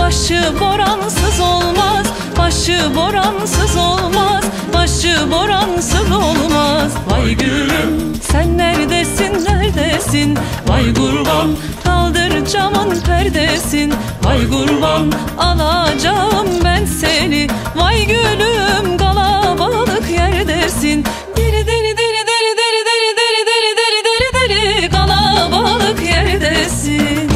başı boransız olmaz, başı boransız olmaz, başı boransız olmaz. Vay gülüm sen neredesin, neredesin? Vay kurban kaldır camın perdesin. Vay kurban alacağım ben seni. Vay gülüm kalabalık yerdesin. Deli deli deli deli deli deli deli deli deli deli deli kalabalık yerdesin.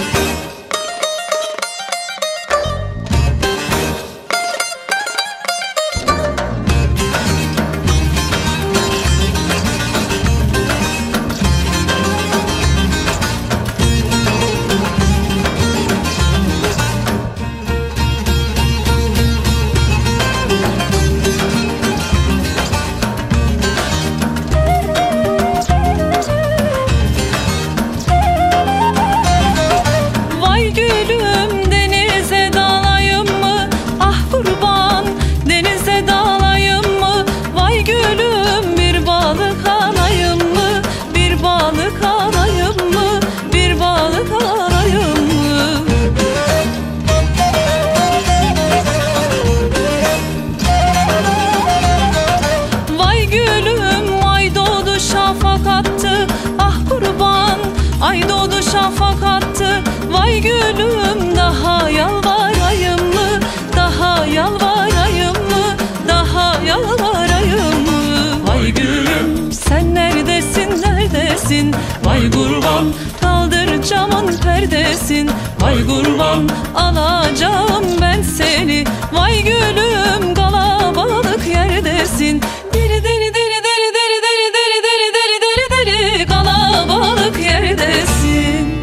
Ay doğdu şafak attı, vay gülüm daha yalvarayım mı? Daha yalvarayım mı? Daha yalvarayım mı? Vay gülüm sen neredesin, neredesin? Vay kurban kaldır camın perdesin. Vay kurban alacağım ben seni. Vay gülüm kalabalık yerdesin. Deli deli deli deli deli deli deli deli deli deli deli kalabalık yerdesin.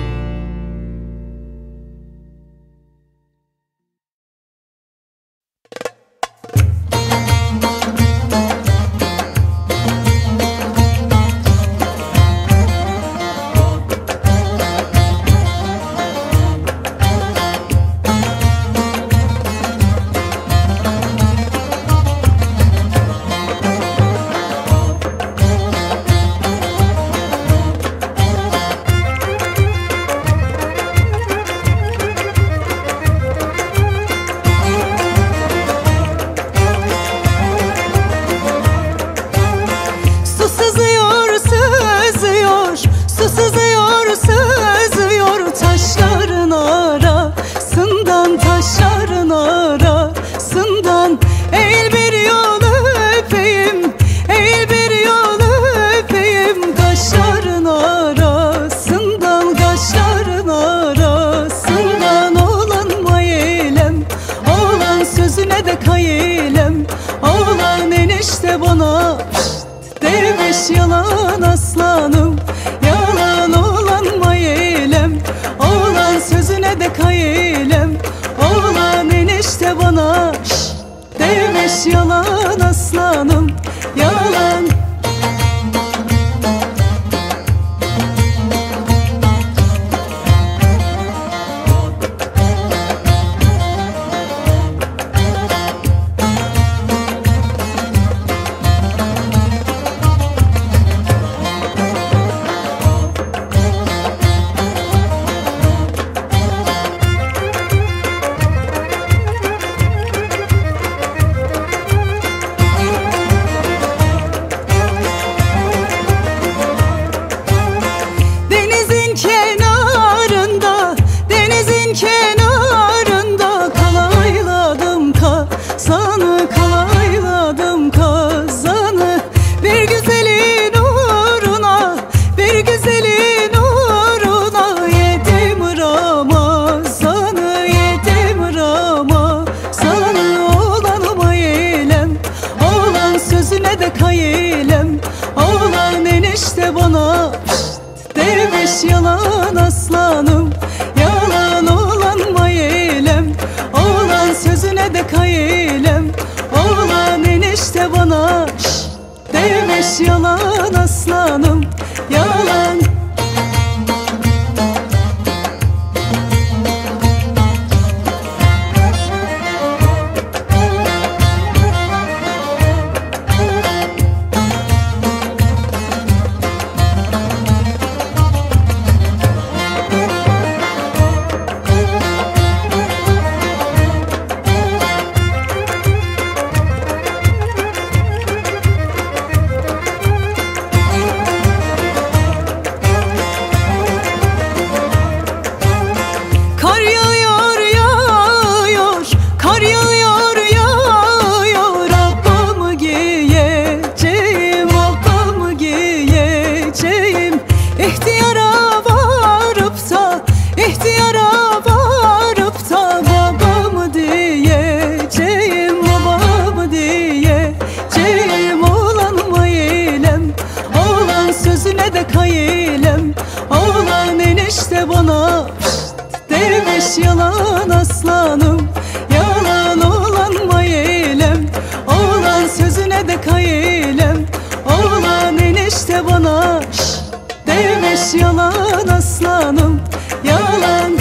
İhtiyara varıp da babamı diyeceğim, babamı diyeceğim. Oğlan mailem, oğlan sözüne de kailem. Oğlan enişte bana demiş yalan aslanım, yalan oğlan mailem. Oğlan sözüne de kailem. Oğlan enişte bana demiş yalan aslanım, yalan.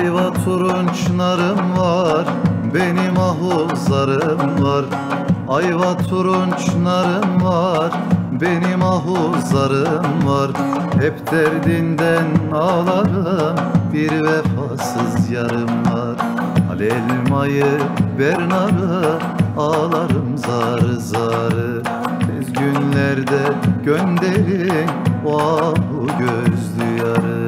Ayva turunç narım var, benim ahuzarım var. Ayva turunç narım var, benim ahuzarım var. Hep derdinden ağlarım, bir vefasız yarım var. Al elmayı ver narı, ağlarım zarı zarı. Tez günlerde gönderin o ahu gözlü yarı.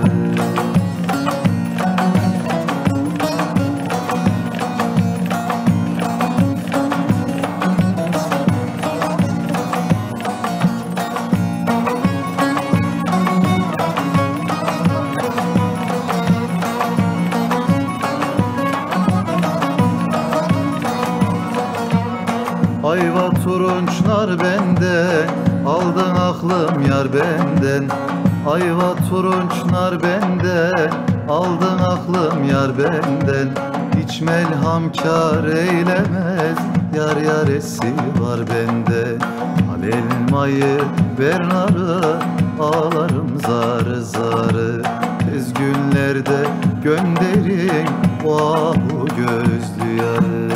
Ayva turunç nar benden, aldın aklım yar benden. Ayva turunç nar benden, aldın aklım yar benden. Hiç melham kâr eylemez, yar yaresi var bende. Al elmayı ver narı, ağlarım zarı zarı. Tez günlerde gönderin o ahu gözlü yarı.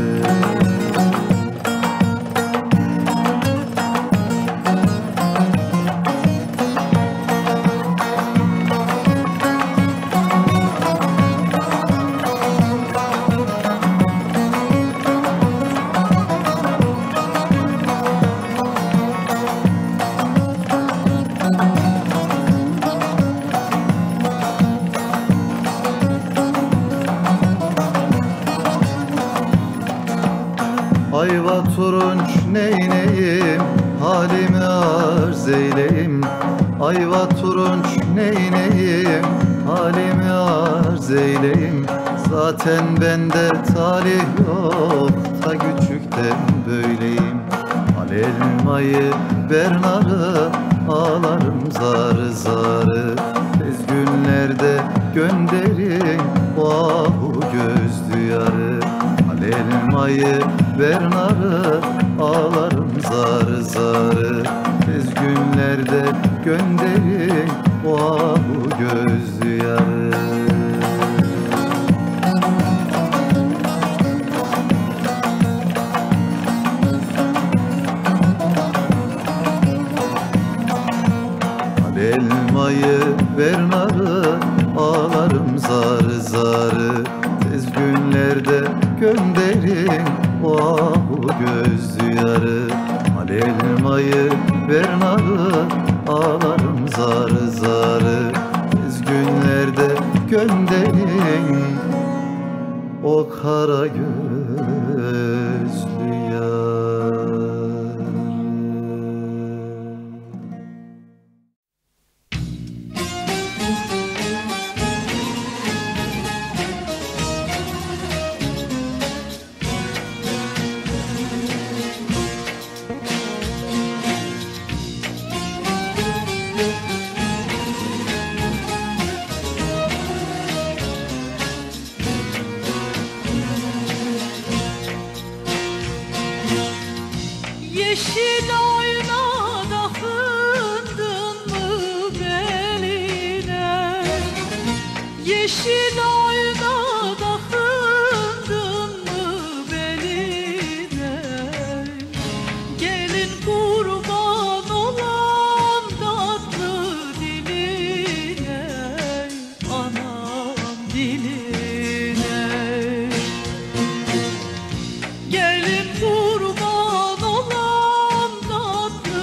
Ayva turunç neyneyim, halimi arz eyleyim. Ayva turunç neyneyim, halimi arz eyleyim. Zaten bende talih yok, ta küçükten böyleyim. Al elmayı ver narı, ağlarım zarı zarı. Tez günlerde gönderin o ahu gözlü yarı. Al elmayı ver narı, ağlarım zarı zarı. Tez günlerde gönderin o ahu gözlü yarı. Al elmayı ver narı, ağlarım zarı zarı. Tez günlerde gönderin o ahu gözlü yarı. Al elmayı ver narı, ağlarım zarı zarı. Tez günlerde gönderin o kara gözlü yarı. Yeşil aynada fındın mı beline? Yeşil aynada fındın mı beline? Gelin kurban olan tatlı diline, anam diline. Gelin kurban olan tatlı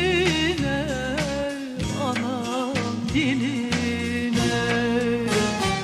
diline, anam diline.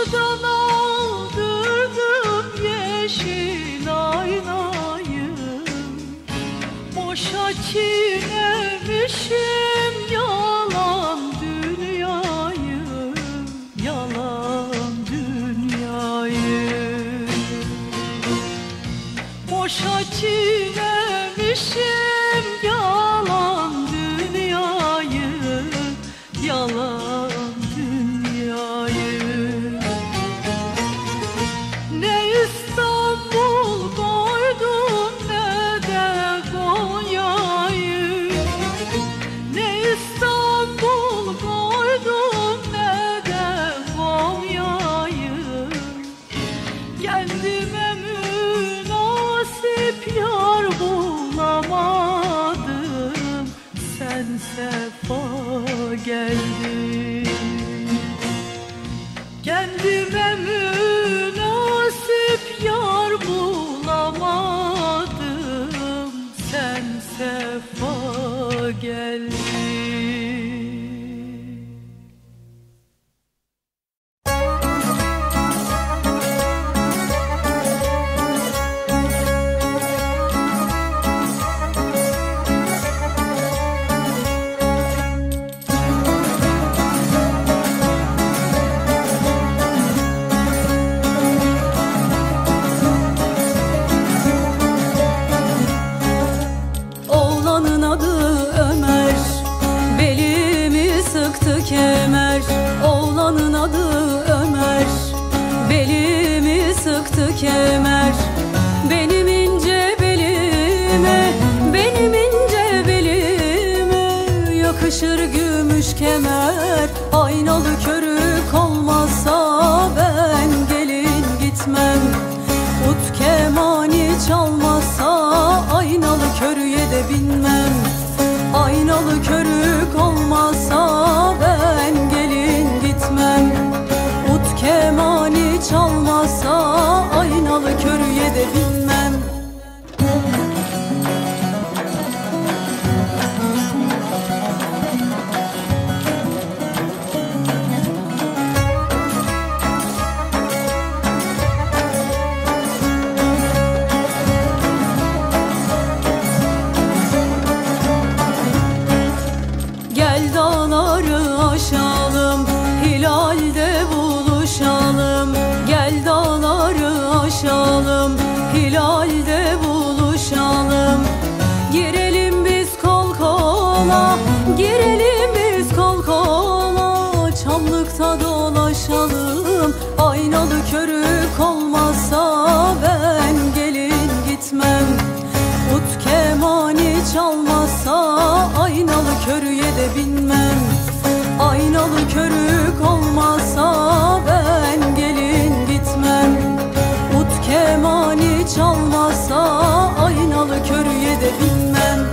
Çarşıdan aldırdım yeşil aynayı, boşa çiğnemişim yalan dünyayı, yalan dünyayı. Boşa çiğnemişim yalan dünyayı, yalan dünyayı. Ne İstanbul koydun ne de Konya'yı, ne İstanbul koydun ne de Konya'yı. Kendime münasip yar bulamadım, sen sefa geldin. Kendime münasip yar bulamadım, sen sefa geldin. Oğlanın adı Ömer, belimi sıktı kemer. Oğlanın adı Ömer, belimi sıktı kemer. Benim ince belime, benim ince belime yakışır gümüş kemer. Aynalı körük olmazsa ben gelin gitmem. Ut kemani çalmazsa aynalı körüye de binmem. Aynalı körük olmazsa ben gelin gitmem. Ut kemani çalmazsa aynalı körüye de binmem. Gel dağları aşalım, hilalde buluşalım. Gel dağları aşalım, hilalde buluşalım. Girelim biz kol kola, girelim biz kol kola. Çamlıkta dolaşalım, aynalı körük olmazsa ben gelin gitmem. Ut kemani çalmazsa aynalı körüye de binmem. Aynalı körük olmazsa ben gelin gitmem. Ut kemani çalmazsa aynalı körüye de binmem.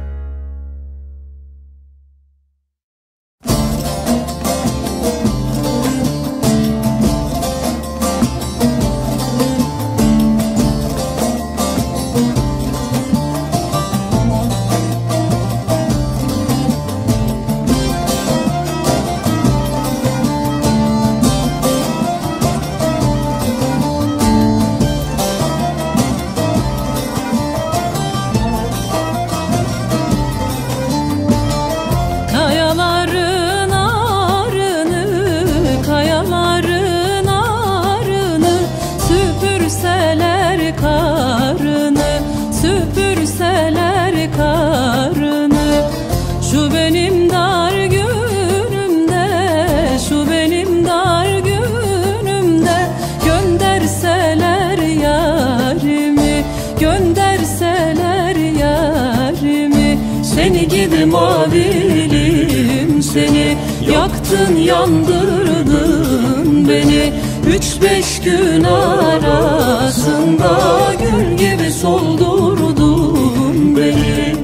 Kayaların arını, kayaların arını süpürseler karını, süpürseler karını. Şu benim dar günümde, şu benim dar günümde gönderseler yarimi, gönderseler yarimi. Seni gidi mavilim seni, yaktın yandırdın beni. 3-5 gün arasında gül gibi soldurdun beni.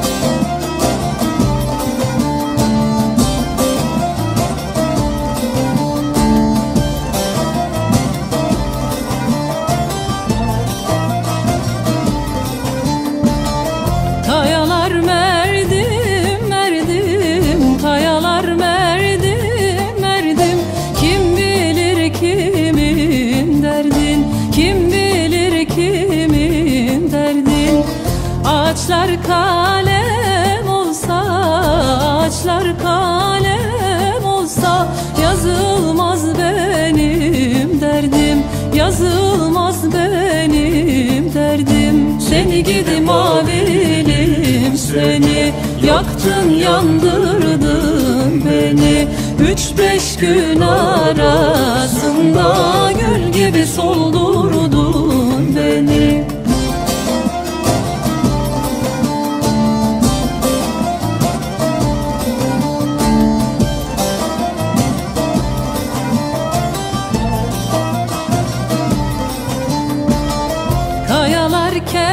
Kayalar merdim merdim, kayalar merdim merdim. Kim bilir ki kalem olsa, ağaçlar kalem olsa, yazılmaz benim derdim, yazılmaz benim derdim. Seni gidi mavilim seni, yaktın yandırdın beni. 3-5 gün arasında gül gibi soldurdun beni. Kayalar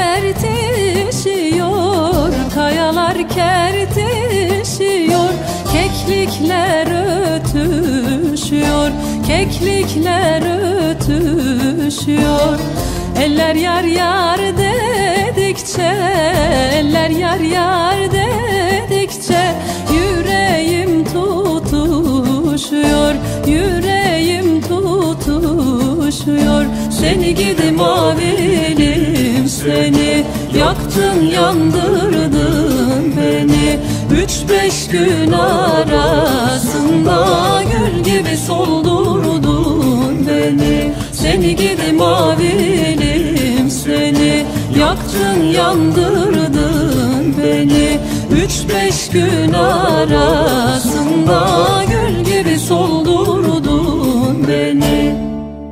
kertişiyor, kayalar kertişiyor, keklikler ötüşüyor, keklikler ötüşüyor. Eller yar yar dedikçe, eller yar yar dedikçe, yüreğim tutuşuyor, yüreğim tutuşuyor. Seni gidi mavilim seni, yaktın yandırdın beni. 3-5 gün arasında gül gibi soldurdun beni. Seni gidi mavilim seni, yaktın yandırdın beni. 3-5 gün arasında gül gibi soldurdun beni.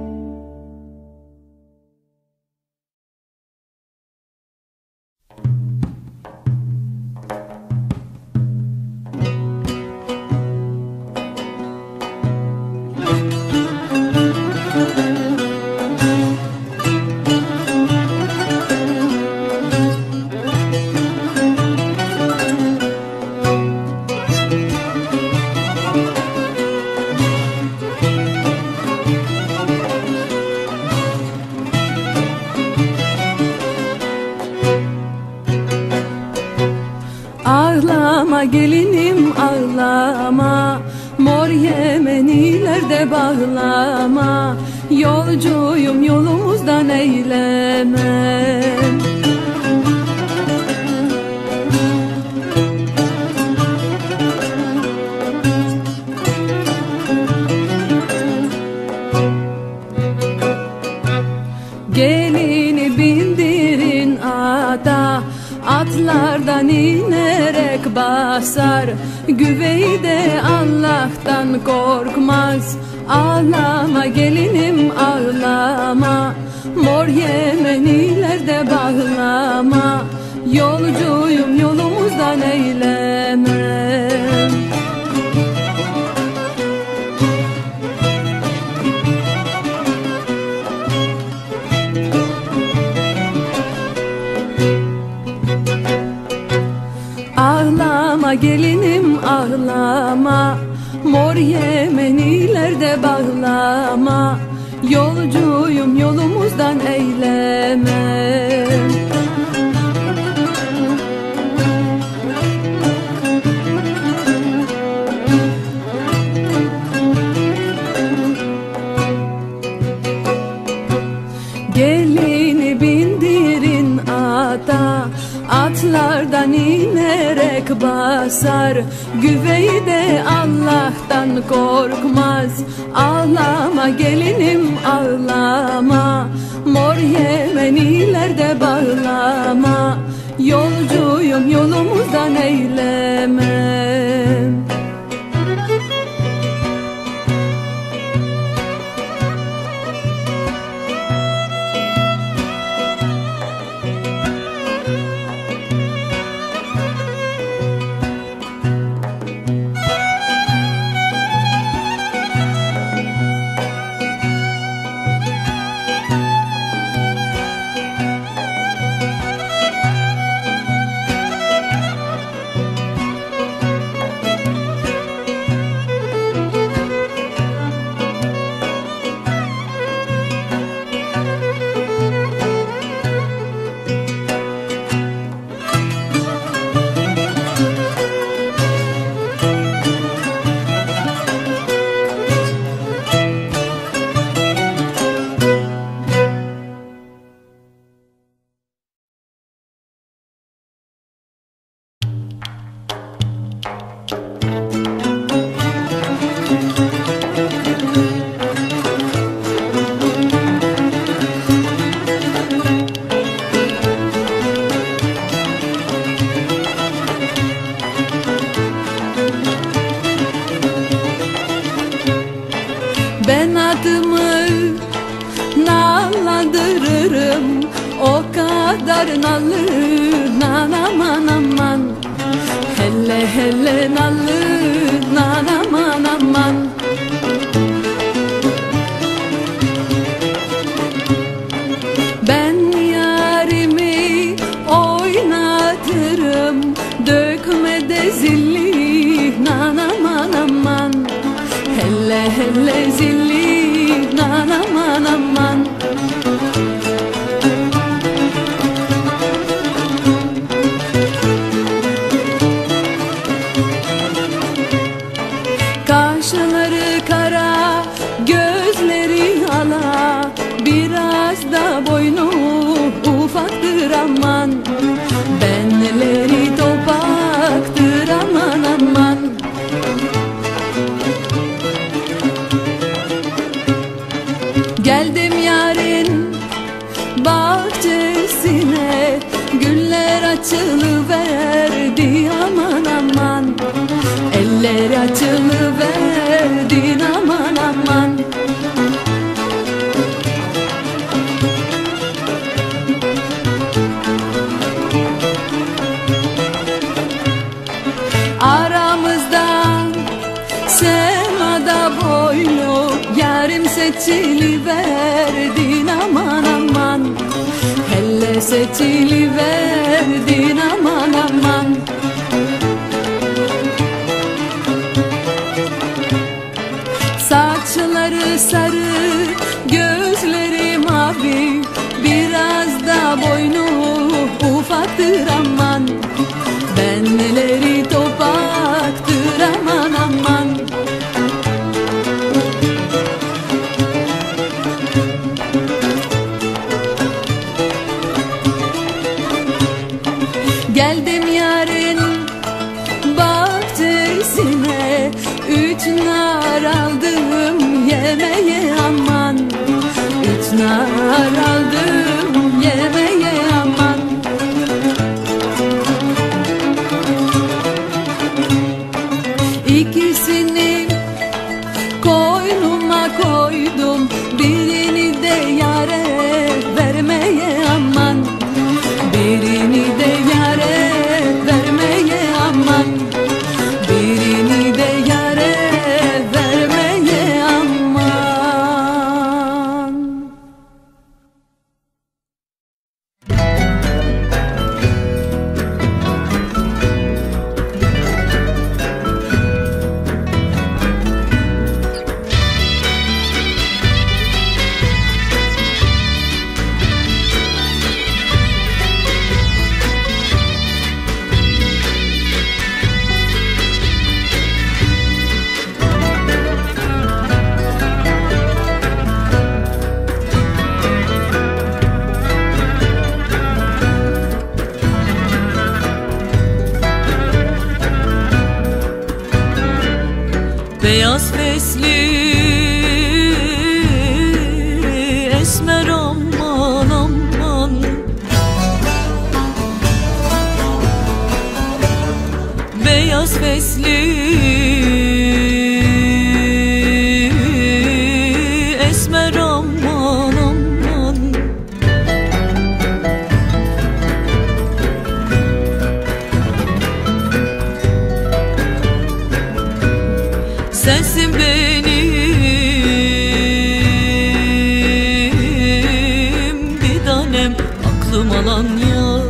Ağlama gelinim ağlama, mor Yemenilerde bağlama. Yolcuyum yolumuzdan eyleme. Gelini bindirin ata, atlardan inerek basar. Güvey de Allah'tan korkmaz. Ağlama gelinim ağlama, mor Yemenilerde bağlama. Yolcuyum yolumuzdan eyleme. Ağlama gelinim ağlama, mor Yemenilerde bağlama. Yolcuyum yolumuzdan eyleme. Gelini bindirin ata, atlardan inerek basar. Güvey de Allah'tan korkmaz. Ağlama gelinim ağlama, mor Yemenilerde bağlama. Yolcuyum yolumuzdan eyleme. Ben adımı nallandırırım, o kadar nallı, nan aman aman. Hele hele nallı, nan aman aman. Ben yarimi oynatırım, dökme de zilli, nan aman aman. Hele hele zilli, nan aman aman. Kaşları kara, gözleri ala, biraz da boynu ufaktır aman. Benleri topaktır aman aman. Geldim yarın bahçesine, güller açılıverdi aman aman. Eller açılıverdi aman aman. Aramızdan semada boylu yarım seçiliverdin aman aman. Hele seçiliverdin aman aman. Saçları sarı, gözleri mavi, biraz da boynu ufaktır aman. Benleri topaktır aman aman. Geldim yarın bahçesine, 3 nar aldım yemeye aman. 3 nar aldım yemeye aman. İkisini koynuma koydum, birini de yare vermeye aman. Birini de yare vermeye aman. Birini de yare vermeye aman. Beyaz fesli esmer aman aman. Beyaz fesli esmer aman aman. Sensin benim bir tanem, aklım alan yar.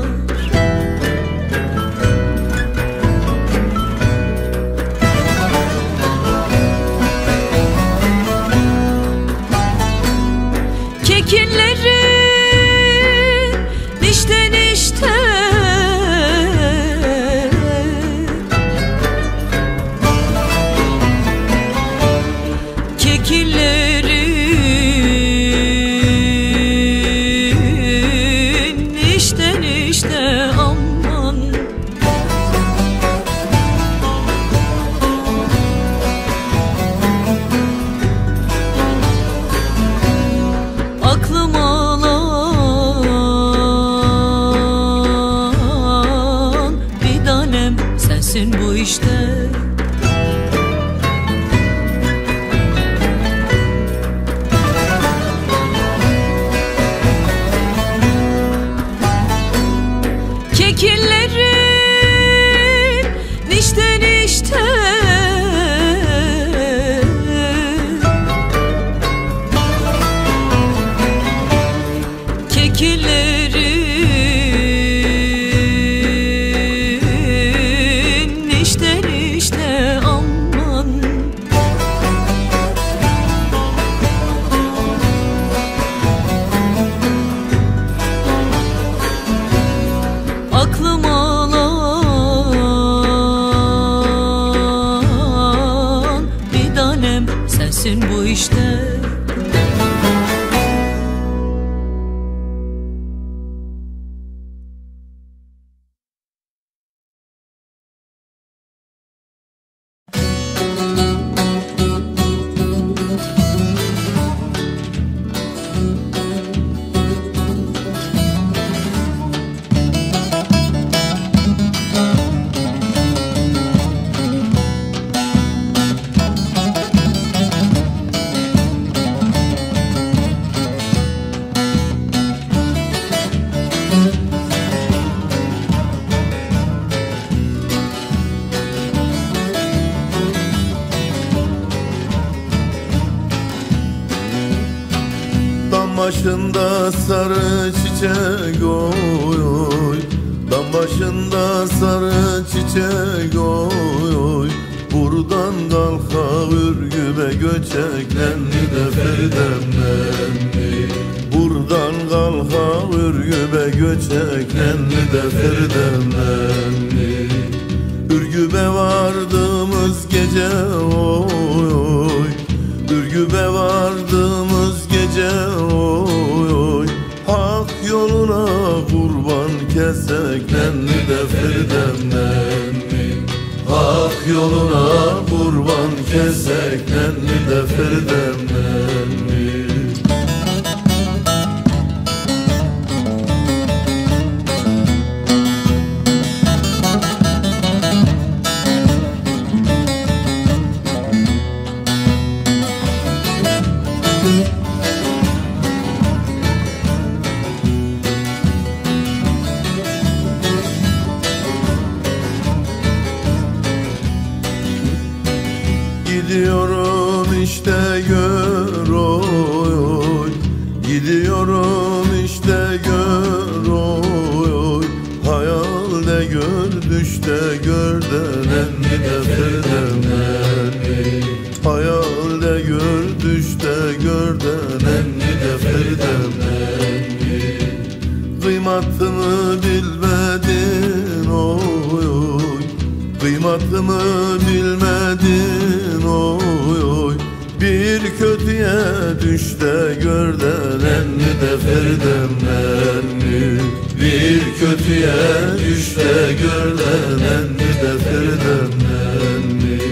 işte. Başında sarı çiçek oy oy, dam başında sarı çiçek oy oy. Buradan kalka ürgübe göçeklendi de Feridem'lendi. Buradan kalka ürgübe göçeklendi de Feridem'lendi. Ürgübe vardığımız gece oy oy, Ürgübe vardığımız gece oy oy. Hak yoluna kurban keseklendi de Feridem'lendi. Hak yoluna kurban keseklendi de Feridem'lendi. Gidiyorum işte gör oy oy, gidiyorum işte gör oy oy. Hayalde gör düşte gör denenli de Feridem'lendi. Hayalde gör düşte gör denenli de Feridem'lendi. Kıymatını bilmedin oy oy, kıymatımı bilmedin oy oy. Bir kötüye düş de gör denenli de Feridem'lendi. Bir kötüye düş de gör denenli de Feridem'lendi.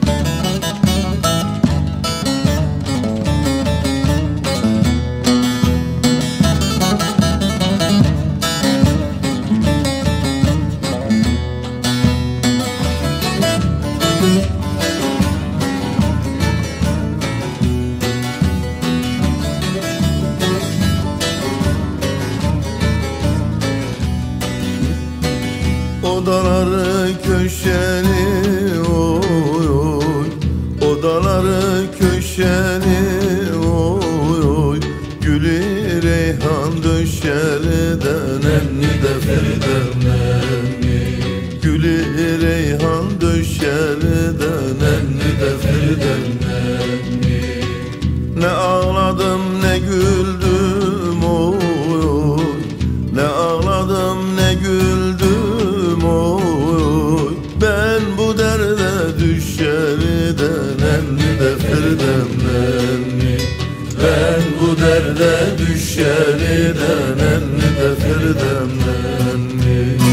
Odaları köşeli oy oy, odaları köşeli oy oy. Gülü reyhan döşeli denenli de Feridem'lendi. Gülü reyhan döşeli denenli de Feridem'lendi. Ne ağladım ne güldüm oy oy, ne ağladım ne güldüm oy oy. Ben bu derde düşeri denenli de Feridem'lendi. Ben bu derde düşeri denenli de Feridem'lendi.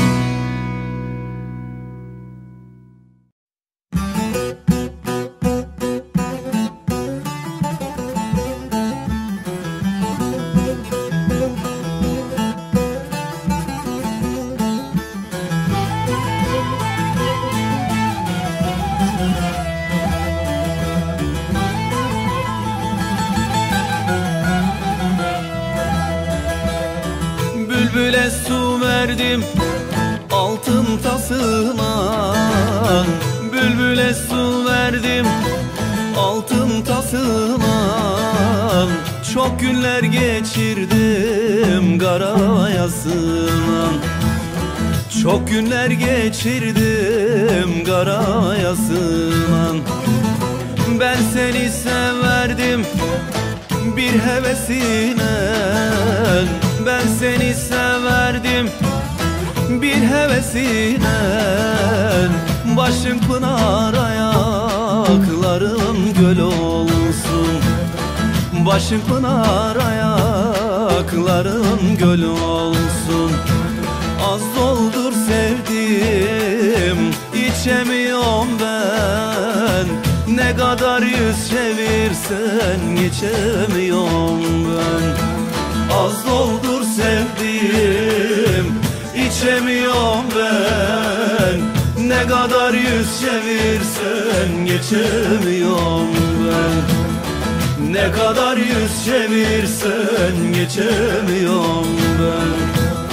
Bülbüle su verdim altın tasıma, bülbüle su verdim altın tasıma. Çok günler geçirdim garayasından, çok günler geçirdim garayasından. Ben seni severdim bir hevesine, ben seni severdim bir hevesine. Başım pınar ayaklarım göl olsun, Başın pınar, ayakların göl olsun. Az doldur sevdim, içemiyorum ben. Ne kadar yüz çevirsen geçemiyorum ben. Az doldur sevdim, içemiyorum ben. Ne kadar yüz çevirsen geçemiyorum ben. Ne kadar yüz çevirsen geçemiyorum ben.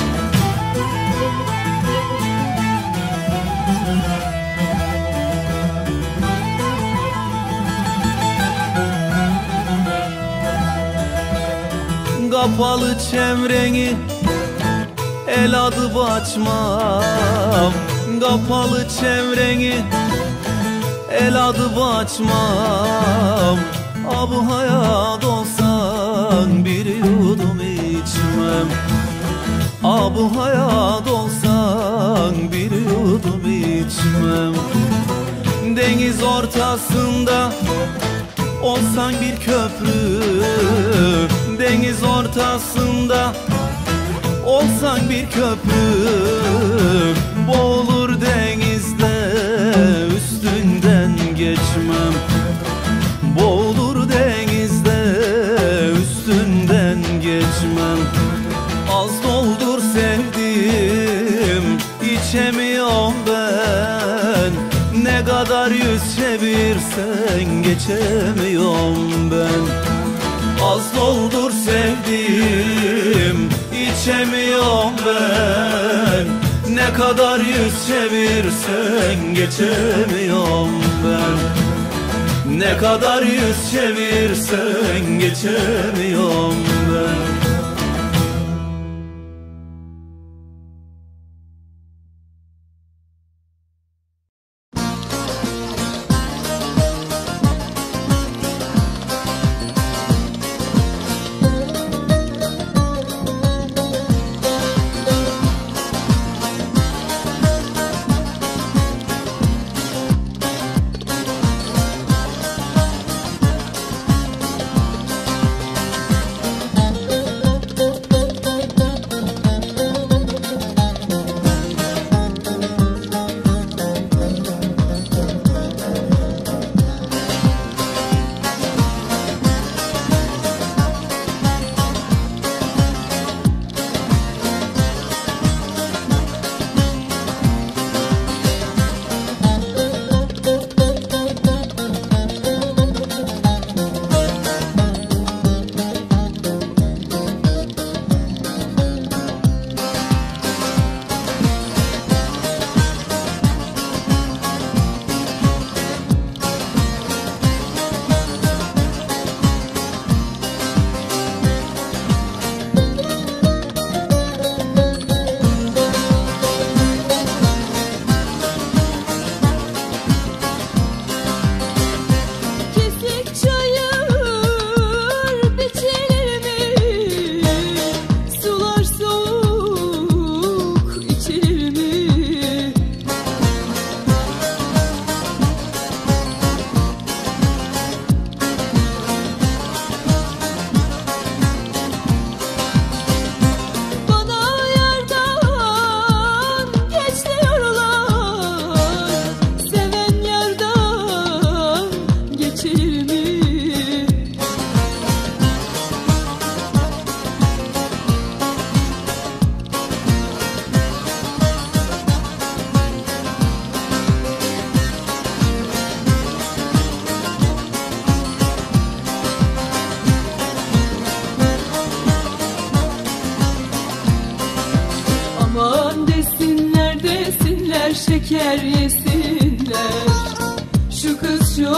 Kapalı çevreni el adıp açmam. Kapalı çevreni el adıp açmam. Bu hayat olsan bir yudum içmem. Bu hayat olsan bir yudum içmem. Deniz ortasında olsan bir köprü, deniz ortasında olsan bir köprü, boğulur denizde üstünden geçmem. Boğulur denizde üstünden geçmem. Az doldur sevdim, içemiyorum ben. Ne kadar yüz çevirsen geçemiyorum ben. Az doldur sevdim, içemiyorum ben. Ne kadar yüz çevirsen geçemiyorum ben. Ne kadar yüz çevirsen geçemiyorum ben. şeker yesinler. Şu kız şu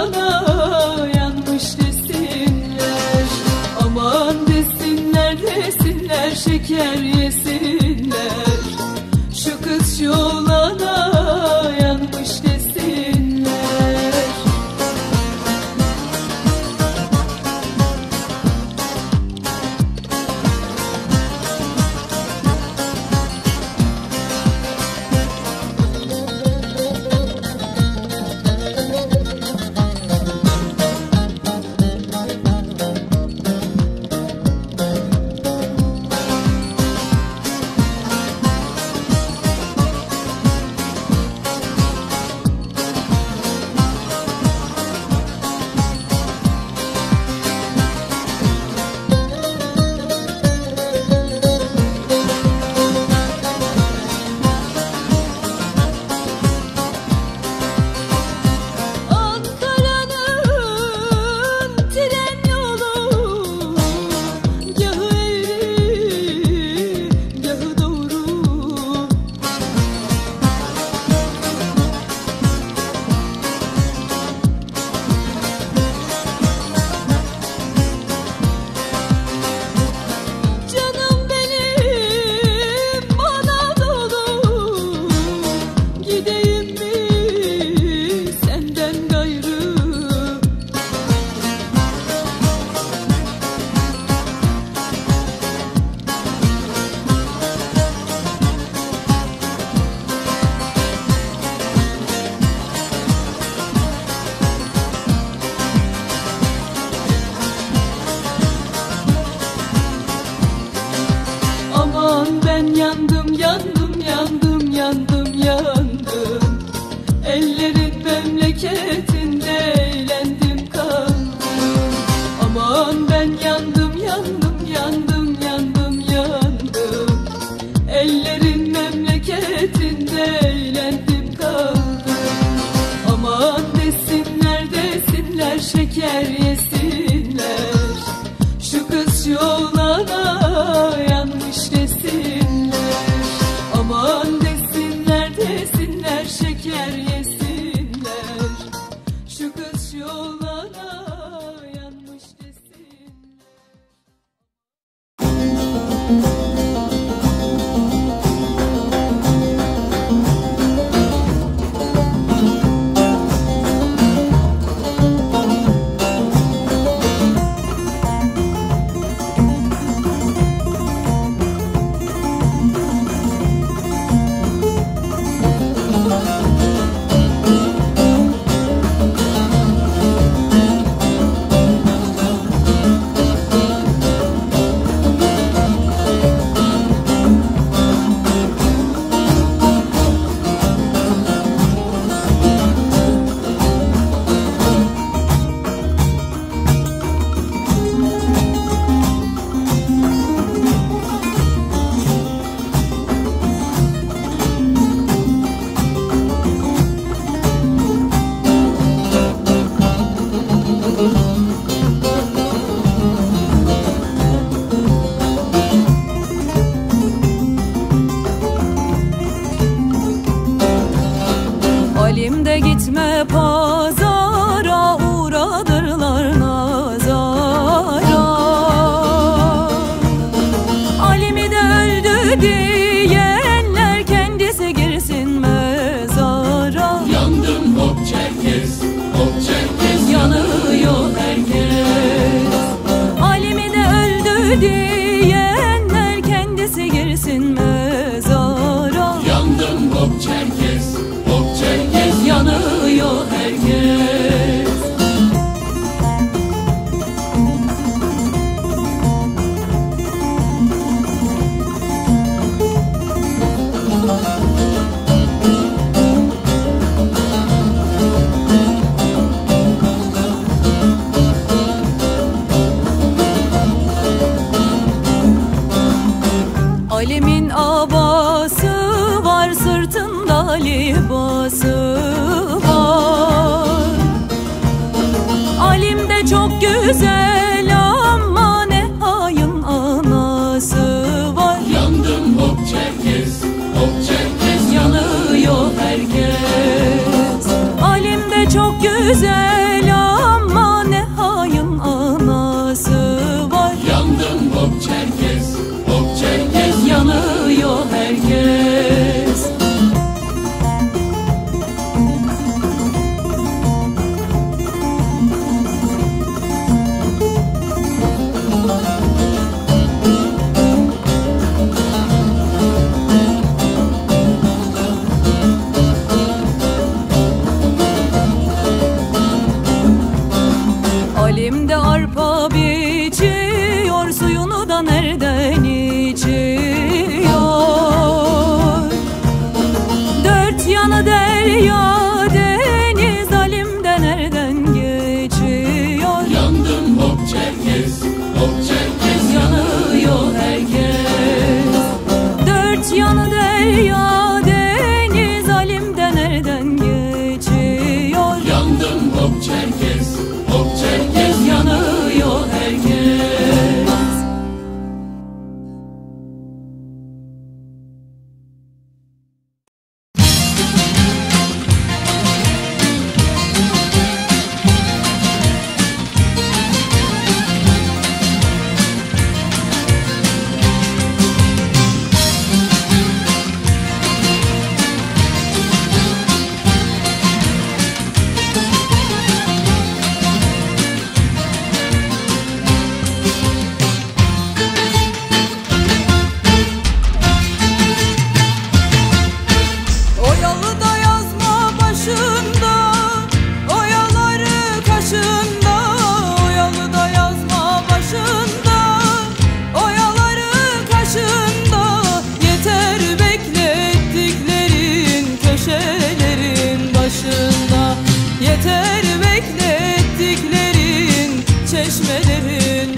oğlana yanmış desinler. Aman desinler desinler, şeker yesinler. Şu kız şu oğlana yanmış desinler. Aman ben yandım yandım yandım yandım yandım. Ellerin memleketinde eğlendim kaldım. Aman desinler desinler şeker yesinler. Şu kız şu oğlana yanmış desinler. Aman desinler desinler şeker yesinler. Şu kız şu oğlana yanmış desinler. Halimde gitme pazara, uğradırlar nazara. Halimi de öldü diyenler kendisi girsin mezara. Yandım hop Çerkez, hop Çerkez. Yanıyor herkes. Halimi de öldü diyenler kendisi girsin mezara. Yandım hop Çerkez, hop Çerkez. Yanıyor herkes. Alimin abası var, sırtında libası var. Alim de çok güzel ama ne hayın anası var. Yandım hop Çerkez, hop Çerkez. Yanıyor herkes. Alim de çok güzel ama ne hayın anası var. Yandım hop Çerkez, hop Çerkez. Yanıyor herkes.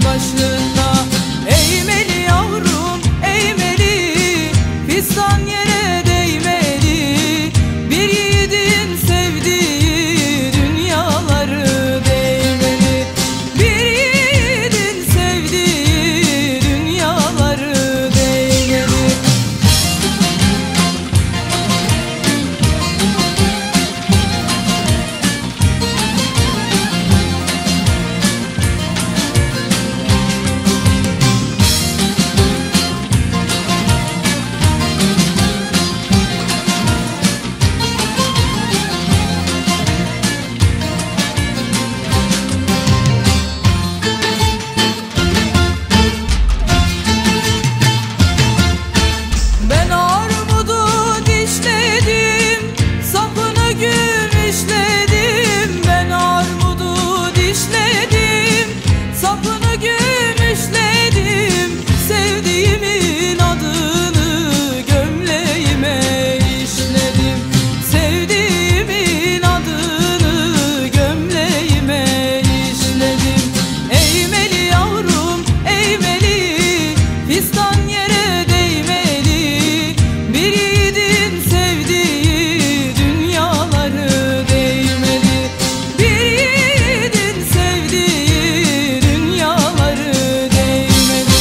başında. Eğmeli yavrum eğmeli, fistan yere değmeli. Bir yiğidin sevdiği dünyaları değmeli. Bir yiğidin sevdiği dünyaları değmeli. Ben armudu dişledim, sapını gümüşledim. Ben armudu dişledim, sapını gümüşledim. Sevdiğimin adını gömleğime işledim. Sevdiğimin adını gömleğime işledim. Eğmeli yavrum eğmeli, fistan yere değmeli. Bir yiğidin sevdiği dünyaları değmeli. Bir yiğidin sevdiği dünyaları değmeli.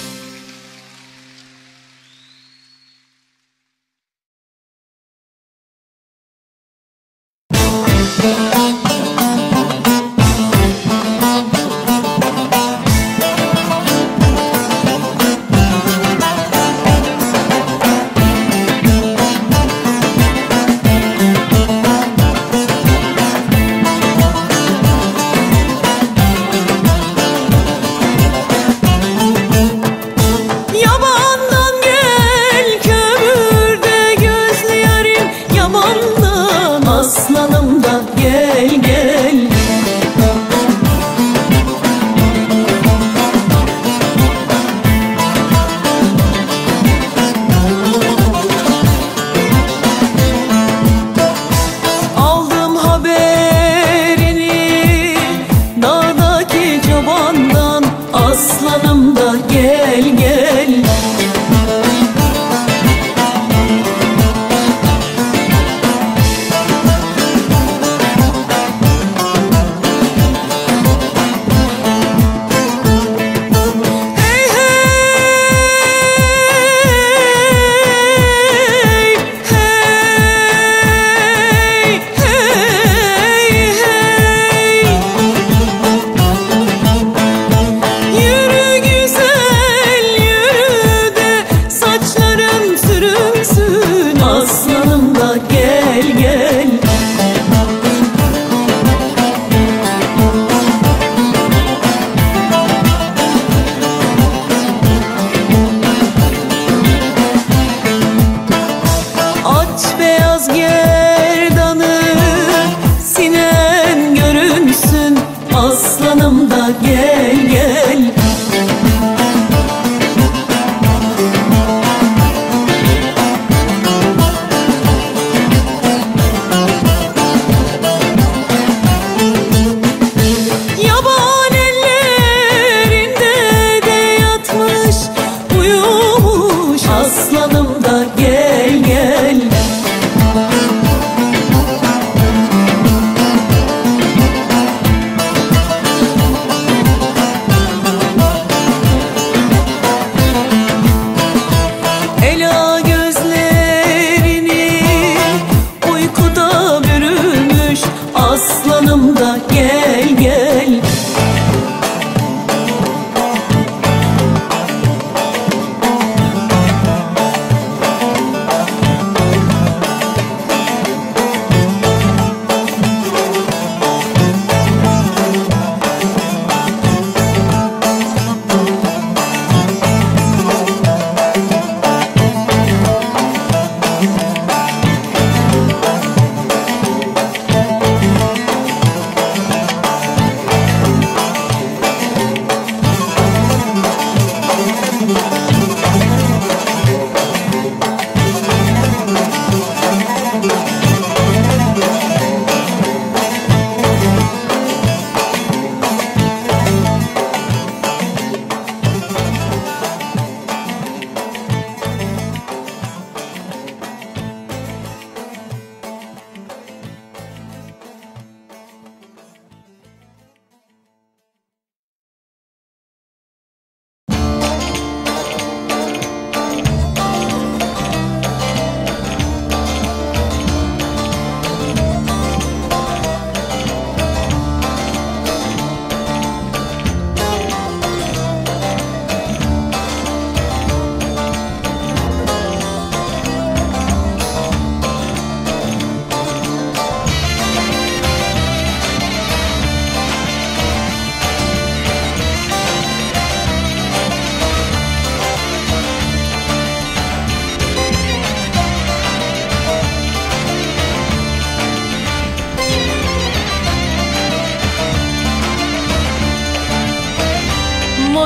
Yamandan gel kömürde gözlü yarim, yamandan aslanımdan gel gel. Aldım haberini dağdaki çobandan, aslanım da gel gel. Hey hey hey hey hey. Yürü güzel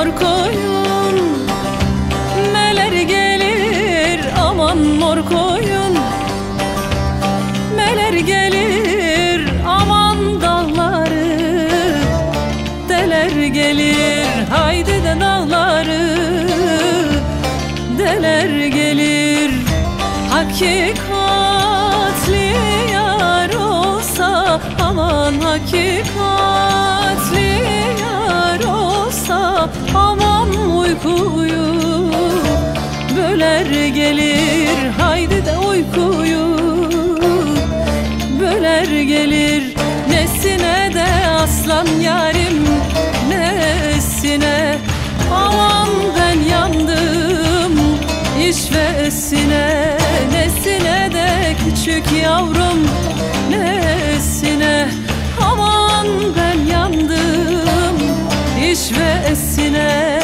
mor koyun, meler gelir aman mor koyun, meler gelir aman dağları deler gelir, haydi de dağları deler gelir. Hakikatli yar olsa aman, hakikatli yar olsa aman, uykuyu böler gelir, haydi de uykuyu böler gelir. Nesine de aslan yarim, nesine aman ben yandım işvesine, nesine de küçük yavrum, nesine aman ben yandım işvesine.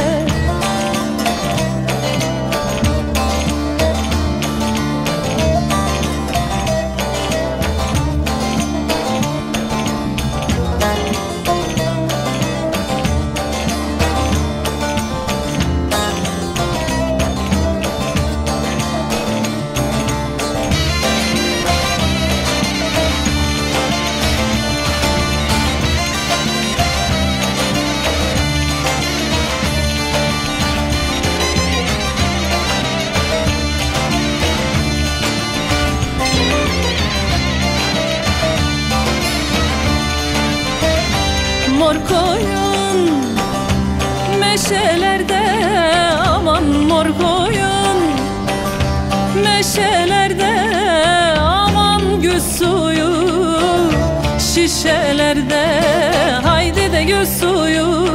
Mor koyun meşelerde aman, mor koyun meşelerde aman, gül suyu şişelerde, haydi de gül suyu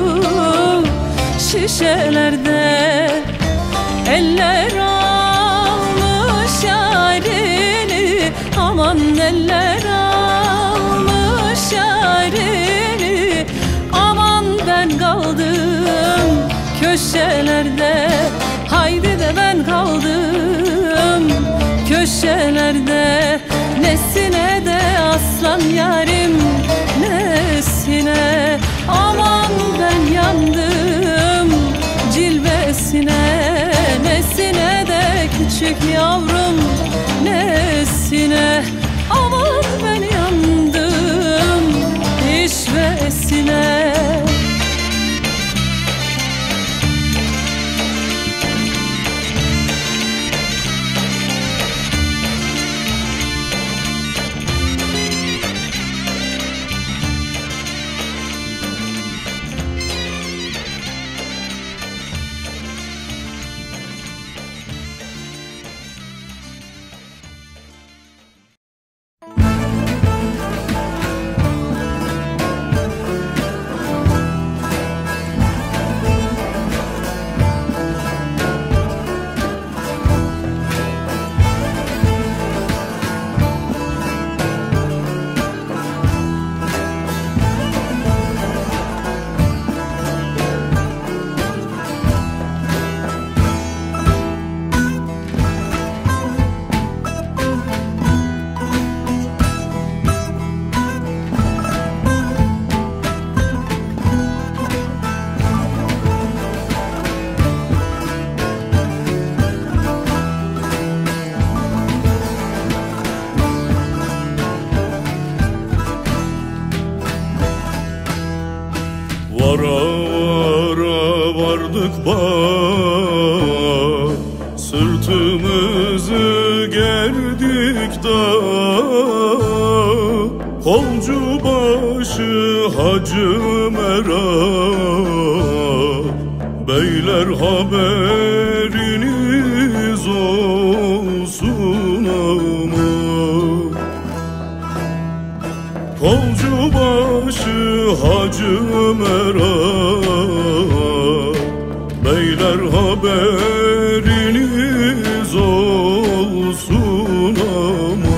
şişelerde. Eller almış yarini aman, eller almış yarini aman, ben kaldım köşelerde, haydi de ben kaldım köşelerde. Nesine de aslan yarim, nesine aman ben yandım cilvesine, nesine de küçük yavrum, nesine aman ben yandım işvesine. Vara vara vardık bak, sırtımızı gerdik dağa. Kolcu başı Hacı Merak, beyler haberiniz olsun ama. Kolcu başı Hacı Merak, beyler haberiniz olsun ama.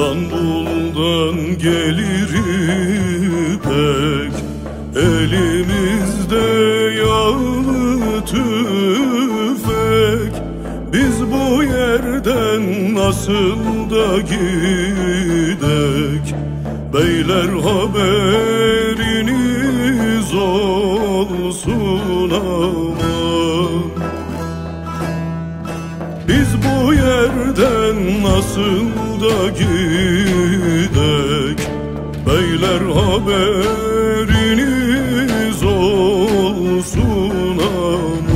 İstanbul'dan gelir ipek, elimizde yağlı tüfek. Biz bu yerden nasıl da gidek, beyler haberiniz olsun aman. Biz bu yerden nasıl da gidek, beyler haberiniz olsun aman.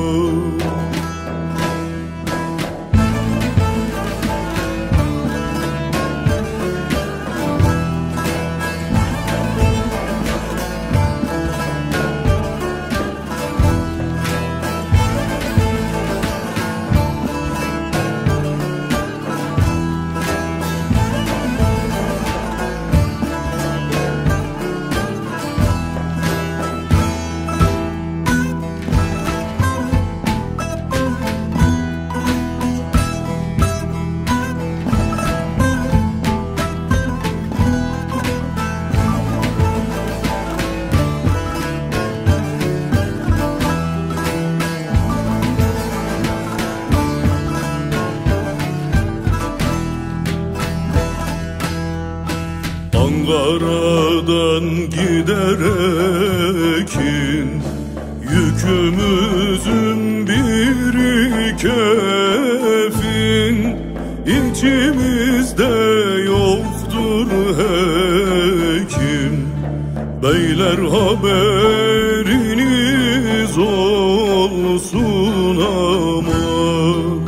Ankara'dan giderekin yükümüzün biri kefin. İçimizde yoktur hekim, beyler haberiniz olsun aman.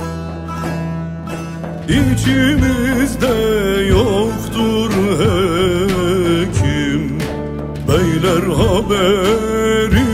İçimizde yoktur hekim, beyler haberi